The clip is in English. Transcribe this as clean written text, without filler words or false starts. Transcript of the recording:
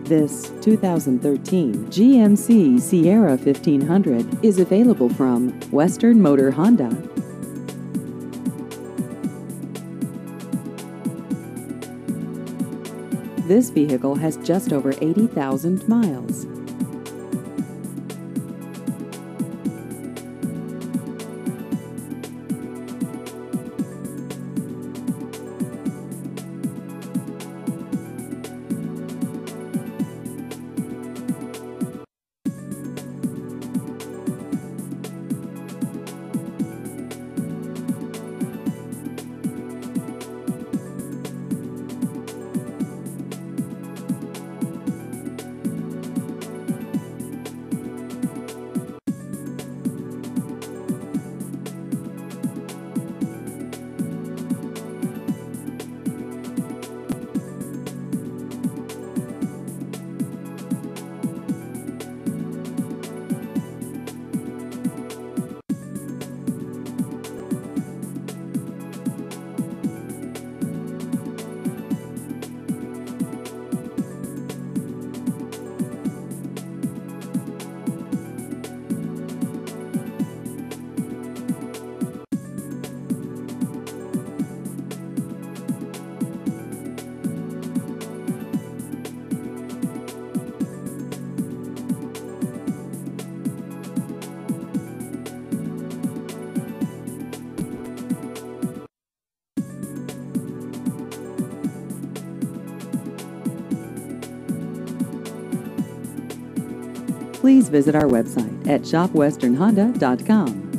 This 2013 GMC Sierra 1500 is available from Western Motor Honda. This vehicle has just over 80,000 miles. Please visit our website at shopwesternhonda.com.